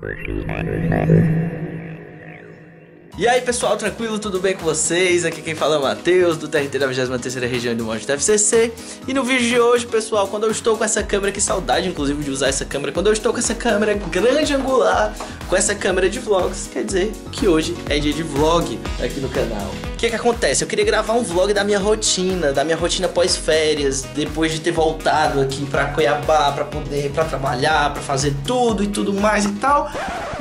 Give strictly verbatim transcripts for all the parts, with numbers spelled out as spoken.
E aí pessoal, tranquilo? Tudo bem com vocês? Aqui quem fala é o Matheus, do T R T da vigésima terceira região do Mod T F C C. E no vídeo de hoje, pessoal, quando eu estou com essa câmera, que saudade inclusive de usar essa câmera, quando eu estou com essa câmera grande angular, com essa câmera de vlogs, quer dizer que hoje é dia de vlog aqui no canal. O que que acontece? Eu queria gravar um vlog da minha rotina, da minha rotina pós-férias, depois de ter voltado aqui pra Cuiabá, pra poder, pra trabalhar, pra fazer tudo e tudo mais e tal.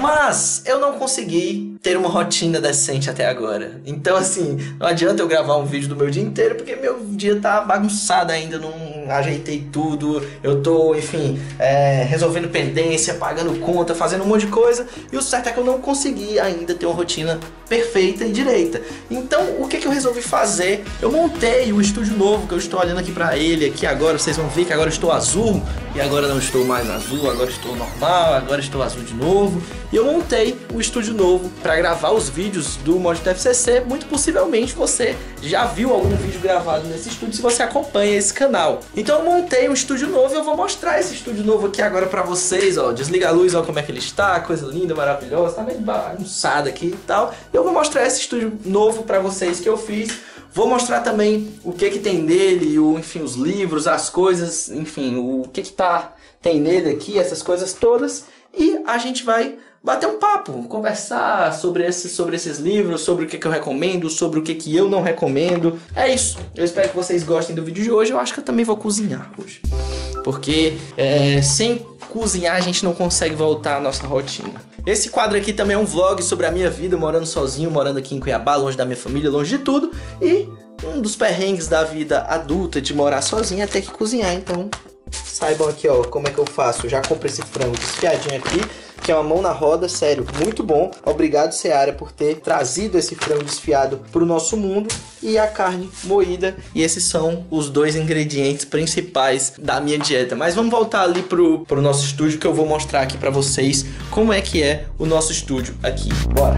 Mas eu não consegui ter uma rotina decente até agora. Então assim, não adianta eu gravar um vídeo do meu dia inteiro, porque meu dia tá bagunçado ainda, não ajeitei tudo. Eu tô, enfim, é, resolvendo pendência, pagando conta, fazendo um monte de coisa. E o certo é que eu não consegui ainda ter uma rotina perfeita e direita. Então o que que eu resolvi fazer? Eu montei o estúdio novo, que eu estou olhando aqui pra ele, aqui agora, vocês vão ver que agora eu estou azul. E agora não estou mais azul, agora estou normal, agora estou azul de novo. E eu montei o estúdio novo para gravar os vídeos do Mod T F C C. Muito possivelmente você já viu algum vídeo gravado nesse estúdio se você acompanha esse canal. Então eu montei um estúdio novo e eu vou mostrar esse estúdio novo aqui agora para vocês, ó. Desliga a luz, ó como é que ele está, coisa linda, maravilhosa, tá meio bagunçado aqui e tal. E eu vou mostrar esse estúdio novo para vocês que eu fiz. Vou mostrar também o que que tem nele, o, enfim, os livros, as coisas, enfim, o que que tá, tem nele aqui, essas coisas todas. E a gente vai bater um papo, conversar sobre esses, sobre esses livros, sobre o que que eu recomendo, sobre o que que eu não recomendo. É isso, eu espero que vocês gostem do vídeo de hoje. Eu acho que eu também vou cozinhar hoje, porque é, sem cozinhar a gente não consegue voltar à nossa rotina. Esse quadro aqui também é um vlog sobre a minha vida, morando sozinho, morando aqui em Cuiabá, longe da minha família, longe de tudo. E um dos perrengues da vida adulta de morar sozinho é ter que cozinhar. Então saibam aqui, ó, como é que eu faço. Eu já comprei esse frango desfiadinho aqui, que é uma mão na roda, sério, muito bom. Obrigado, Seara, por ter trazido esse frango desfiado para o nosso mundo. E a carne moída. E esses são os dois ingredientes principais da minha dieta. Mas vamos voltar ali pro, pro nosso estúdio, que eu vou mostrar aqui para vocês como é que é o nosso estúdio aqui. Bora!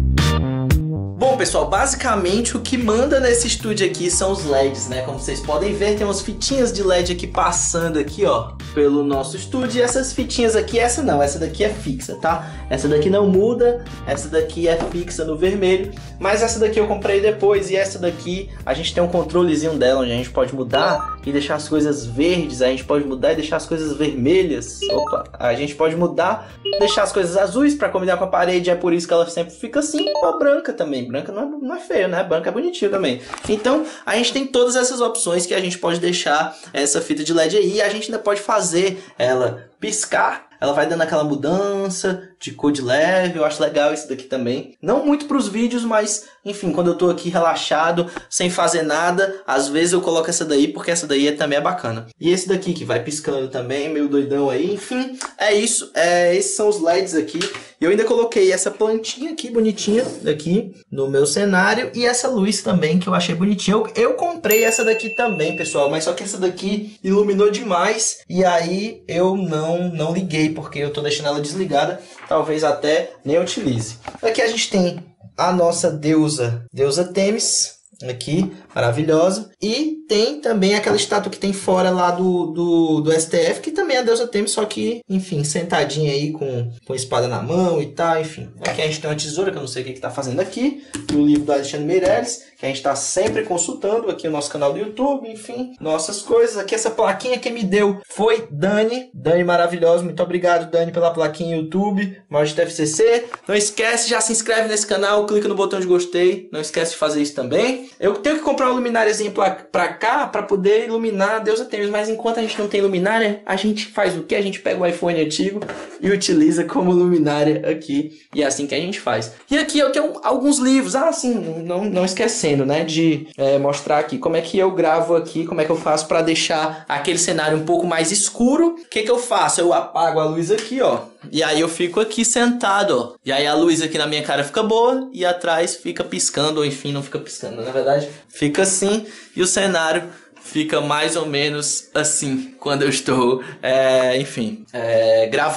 Bom, pessoal, basicamente o que manda nesse estúdio aqui são os L E Ds, né? Como vocês podem ver, tem umas fitinhas de L E D aqui passando aqui, ó, pelo nosso estúdio. E essas fitinhas aqui, essa não, essa daqui é fixa, tá? Essa daqui não muda, essa daqui é fixa no vermelho. Mas essa daqui eu comprei depois, e essa daqui a gente tem um controlezinho dela, onde a gente pode mudar e deixar as coisas verdes, a gente pode mudar e deixar as coisas vermelhas. Opa, a gente pode mudar, deixar as coisas azuis pra combinar com a parede, é por isso que ela sempre fica assim. A branca também, branca não é, não é feio, né? Branca é bonitinho também. Então, a gente tem todas essas opções que a gente pode deixar essa fita de L E D aí, e a gente ainda pode fazer ela piscar. Ela vai dando aquela mudança de cor de leve, eu acho legal isso daqui também. Não muito para os vídeos, mas enfim, quando eu tô aqui relaxado, sem fazer nada, às vezes eu coloco essa daí, porque essa daí também é bacana. E esse daqui que vai piscando também, meio doidão aí, enfim, é isso. É, esses são os L E Ds aqui. Eu ainda coloquei essa plantinha aqui, bonitinha, aqui no meu cenário. E essa luz também, que eu achei bonitinha. Eu, eu comprei essa daqui também, pessoal, mas só que essa daqui iluminou demais. E aí eu não, não liguei, porque eu tô deixando ela desligada. Talvez até nem utilize. Aqui a gente tem a nossa deusa, deusa Têmis, aqui, maravilhosa. E tem também aquela estátua que tem fora lá do, do, do S T F, que também é a deusa Têmis, só que, enfim, sentadinha aí com, com espada na mão e tal, enfim. Aqui a gente tem uma tesoura, que eu não sei o que que tá fazendo aqui. E o livro do Alexandre Meirelles, que a gente tá sempre consultando aqui no nosso canal do YouTube, enfim, nossas coisas. Aqui essa plaquinha que me deu foi Dani, Dani maravilhosa, muito obrigado Dani pela plaquinha YouTube, Mod T F C C. Não esquece, já se inscreve nesse canal, clica no botão de gostei, não esquece de fazer isso também. Eu tenho que comprar uma lumináriazinha pra, pra cá, pra poder iluminar a deusa Têmis, mas enquanto a gente não tem luminária, a gente faz o que? A gente pega o iPhone antigo e utiliza como luminária aqui, e é assim que a gente faz. E aqui eu tenho alguns livros, ah sim, não, não esquecendo, né, de é, mostrar aqui como é que eu gravo aqui, como é que eu faço para deixar aquele cenário um pouco mais escuro. O que que eu faço? Eu apago a luz aqui, ó, e aí eu fico aqui sentado, ó, e aí a luz aqui na minha cara fica boa e atrás fica piscando, ou enfim, não fica piscando, na verdade fica assim, e o cenário fica mais ou menos assim quando eu estou, é, enfim, é, gravando.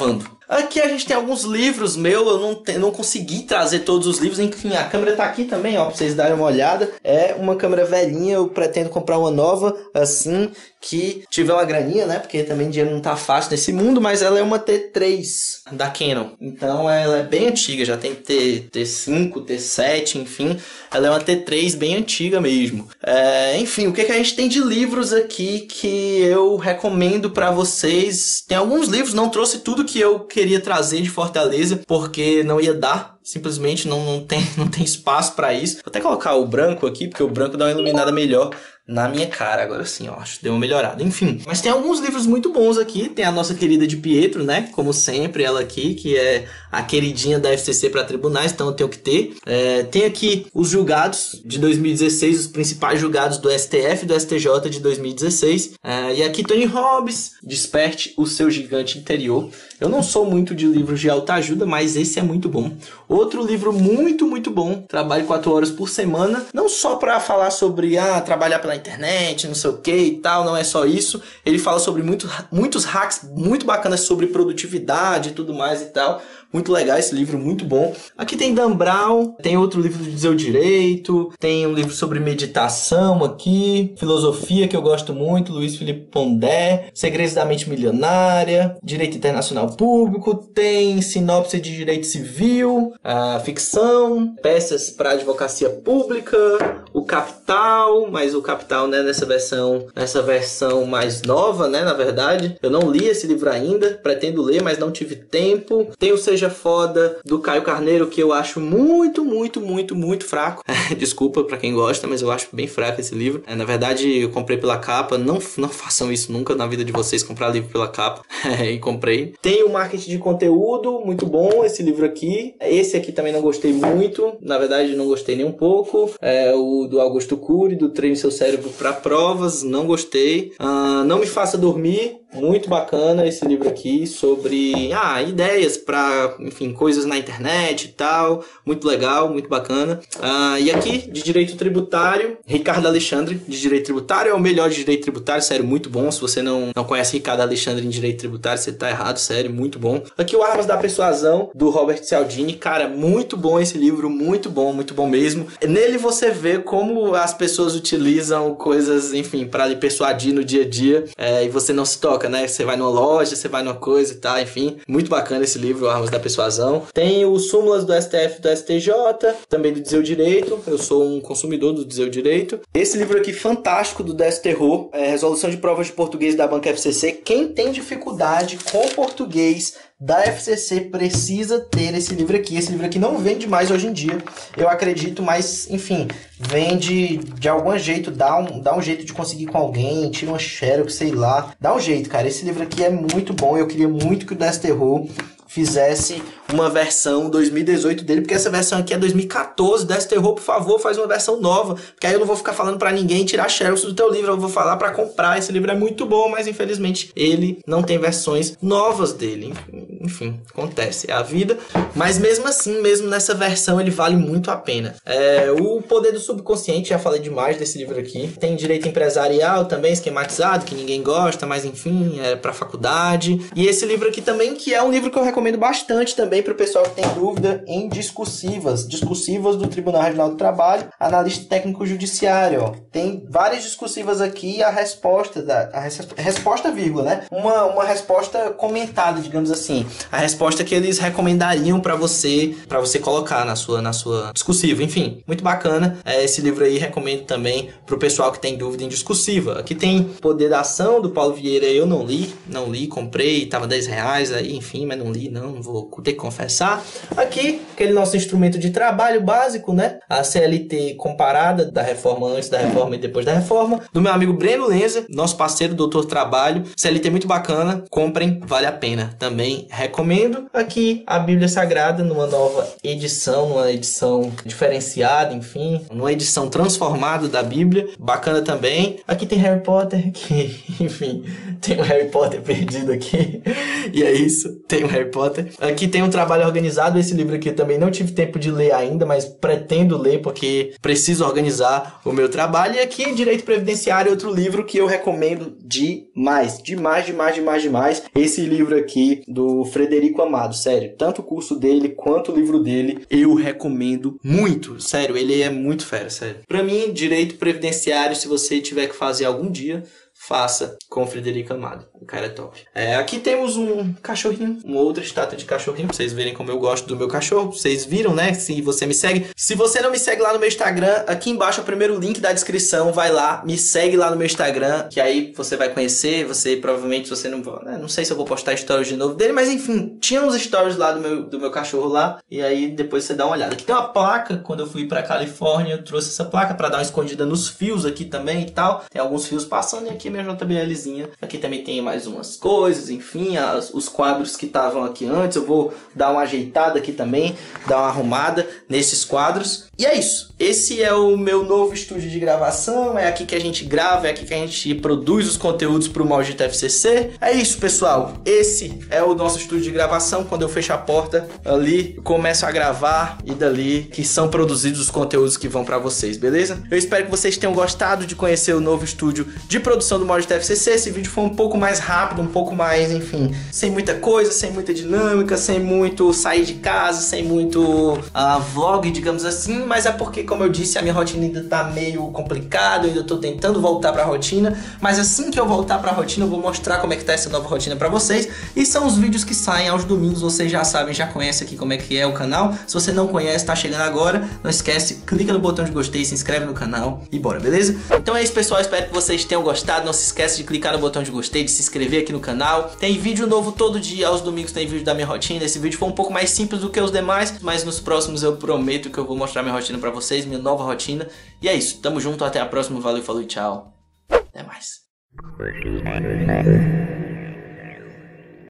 Aqui a gente tem alguns livros meus, eu não, te, não consegui trazer todos os livros, enfim, a câmera tá aqui também, ó, pra vocês darem uma olhada. É uma câmera velhinha, eu pretendo comprar uma nova, assim, que tiver uma graninha, né, porque também dinheiro não tá fácil nesse mundo, mas ela é uma T três da Canon, então ela é bem antiga, já tem T, T5, T sete, enfim, ela é uma T três bem antiga mesmo. É, enfim, o que, que a gente tem de livros aqui que eu recomendo pra vocês? Tem alguns livros, não trouxe tudo que eu queria trazer de Fortaleza, porque não ia dar. Simplesmente não, não, tem, não tem espaço pra isso. Vou até colocar o branco aqui, porque o branco dá uma iluminada melhor na minha cara. Agora sim, ó, acho que deu uma melhorada. Enfim, mas tem alguns livros muito bons aqui. Tem a nossa querida de Pietro, né? Como sempre, ela aqui, que é a queridinha da F C C para tribunais, então eu tenho que ter. É, tem aqui os julgados de dois mil e dezesseis, os principais julgados do S T F e do S T J de dois mil e dezesseis. É, e aqui Tony Robbins, Desperte o Seu Gigante Interior. Eu não sou muito de livros de autoajuda, mas esse é muito bom. Outro livro muito, muito bom. Trabalho quatro horas por semana. Não só para falar sobre ah, trabalhar pela internet, não sei o que e tal. Não é só isso. Ele fala sobre muito, muitos hacks muito bacanas sobre produtividade e tudo mais e tal. Muito legal esse livro, muito bom. Aqui tem Dan Brown, tem outro livro de Dizer o Direito, tem um livro sobre meditação aqui, filosofia que eu gosto muito, Luiz Felipe Pondé, Segredos da Mente Milionária, Direito Internacional Público, tem sinopse de Direito Civil, a ficção, peças para advocacia pública, o Capital, mas o Capital, né, nessa versão, nessa versão mais nova, né, na verdade. Eu não li esse livro ainda, pretendo ler, mas não tive tempo. Tem o Seja Foda, do Caio Carneiro, que eu acho muito, muito, muito, muito fraco. Desculpa pra quem gosta, mas eu acho bem fraco esse livro. É, na verdade, eu comprei pela capa. Não, não façam isso nunca na vida de vocês, comprar livro pela capa. E comprei. Tem o Marketing de Conteúdo, muito bom esse livro aqui. Esse aqui também não gostei muito. Na verdade, não gostei nem um pouco. É o do Augusto Cury, do Treine Seu Cérebro para Provas. Não gostei. Uh, Não Me Faça Dormir. Muito bacana esse livro aqui sobre ah, ideias para, enfim, coisas na internet e tal. Muito legal, muito bacana. Ah, e aqui, de Direito Tributário, Ricardo Alexandre, de Direito Tributário. É o melhor de Direito Tributário, sério, muito bom. Se você não, não conhece Ricardo Alexandre em Direito Tributário, você tá errado, sério, muito bom. Aqui o Armas da Persuasão, do Robert Cialdini. Cara, muito bom esse livro, muito bom, muito bom mesmo. Nele você vê como as pessoas utilizam coisas, enfim, para lhe persuadir no dia a dia. É, e você não se toca, né? Você vai numa loja, você vai numa coisa e tal, enfim. Muito bacana esse livro, Armas da Persuasão. Tem os súmulas do S T F e do S T J, também do Dizer o Direito. Eu sou um consumidor do Dizer o Direito. Esse livro aqui, fantástico, do Desterro, é Resolução de Provas de Português da Banca F C C. Quem tem dificuldade com português da F C C precisa ter esse livro aqui. Esse livro aqui não vende mais hoje em dia, eu acredito, mas, enfim, vende de algum jeito, dá um, dá um jeito de conseguir com alguém, tira uma xerox, sei lá. Dá um jeito, cara. Esse livro aqui é muito bom, eu queria muito que o Desterro fizesse uma versão dois mil e dezoito dele, porque essa versão aqui é dois mil e quatorze. Desterro, por favor, faz uma versão nova, porque aí eu não vou ficar falando pra ninguém tirar xerox do teu livro, eu vou falar pra comprar. Esse livro é muito bom, mas infelizmente ele não tem versões novas dele. Enfim, acontece, é a vida. Mas mesmo assim, mesmo nessa versão, ele vale muito a pena. É, o Poder do Subconsciente, já falei demais desse livro aqui. Tem Direito Empresarial também, esquematizado, que ninguém gosta, mas enfim, é pra faculdade. E esse livro aqui também, que é um livro que eu recomendo bastante também para o pessoal que tem dúvida em discursivas. Discursivas do Tribunal Regional do Trabalho, analista técnico judiciário. Ó. Tem várias discursivas aqui, a resposta, da, a res, resposta vírgula, né? Uma, uma resposta comentada, digamos assim. A resposta que eles recomendariam para você, para você colocar na sua, na sua discursiva. Enfim, muito bacana. É, esse livro aí recomendo também para o pessoal que tem dúvida em discursiva. Aqui tem Poder da Ação, do Paulo Vieira. Eu não li, não li, comprei, tava dez reais aí, enfim, mas não li, não, não vou ter que confessar. Aqui, aquele nosso instrumento de trabalho básico, né? A C L T comparada da reforma antes da reforma e depois da reforma, do meu amigo Breno Lenza, nosso parceiro, doutor Trabalho. C L T muito bacana, comprem, vale a pena. Também recomendo. Aqui, a Bíblia Sagrada, numa nova edição, numa edição diferenciada, enfim, numa edição transformada da Bíblia, bacana também. Aqui tem Harry Potter, que, enfim, tem um Harry Potter perdido aqui, e é isso, tem um Harry Potter. Aqui tem um trabalho organizado. Esse livro aqui eu também não tive tempo de ler ainda, mas pretendo ler porque preciso organizar o meu trabalho. E aqui, Direito Previdenciário, outro livro que eu recomendo demais, demais, demais, demais, demais. Esse livro aqui do Frederico Amado, sério, tanto o curso dele quanto o livro dele, eu recomendo muito, sério, ele é muito fera, sério. Pra mim, Direito Previdenciário, se você tiver que fazer algum dia, faça com o Frederico Amado. O cara é top. É, aqui temos um cachorrinho, uma outra estátua de cachorrinho, pra vocês verem como eu gosto do meu cachorro. Vocês viram, né? Se você me segue. Se você não me segue lá no meu Instagram, aqui embaixo é o primeiro link da descrição. Vai lá, me segue lá no meu Instagram, que aí você vai conhecer. Você provavelmente, você não vai... Né? Não sei se eu vou postar stories de novo dele, mas enfim, tinha uns stories lá do meu, do meu cachorro lá. E aí depois você dá uma olhada. Aqui tem uma placa, quando eu fui pra Califórnia, eu trouxe essa placa pra dar uma escondida nos fios aqui também e tal. Tem alguns fios passando e aqui minha JBLzinha. Aqui também tem mais umas coisas, enfim, as, os quadros que estavam aqui antes. Eu vou dar uma ajeitada aqui também, dar uma arrumada nesses quadros. E é isso. Esse é o meu novo estúdio de gravação. É aqui que a gente grava, é aqui que a gente produz os conteúdos para o Maldito F C C. É isso, pessoal. Esse é o nosso estúdio de gravação. Quando eu fecho a porta ali, eu começo a gravar e dali que são produzidos os conteúdos que vão para vocês, beleza? Eu espero que vocês tenham gostado de conhecer o novo estúdio de produção do Maldito F C C. Esse vídeo foi um pouco mais rápido, um pouco mais, enfim, sem muita coisa, sem muita dinâmica, sem muito sair de casa, sem muito uh, vlog, digamos assim. Mas é porque, como eu disse, a minha rotina ainda tá meio complicada, eu ainda tô tentando voltar pra rotina, mas assim que eu voltar pra rotina eu vou mostrar como é que tá essa nova rotina pra vocês, e são os vídeos que saem aos domingos, vocês já sabem, já conhecem aqui como é que é o canal. Se você não conhece, tá chegando agora, não esquece, clica no botão de gostei, se inscreve no canal e bora, beleza? Então é isso, pessoal, espero que vocês tenham gostado, não se esquece de clicar no botão de gostei, de se inscrever aqui no canal. Tem vídeo novo todo dia, aos domingos tem vídeo da minha rotina. Esse vídeo foi um pouco mais simples do que os demais, mas nos próximos eu prometo que eu vou mostrar minha rotina pra vocês, minha nova rotina. E é isso, tamo junto, até a próxima, valeu, falou e tchau. Até mais.